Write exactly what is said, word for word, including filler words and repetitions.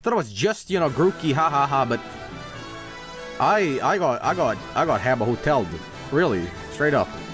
Thought it was just, you know, Grookey, ha ha ha, but I I got I got I got Habba hoteled. Really, straight up.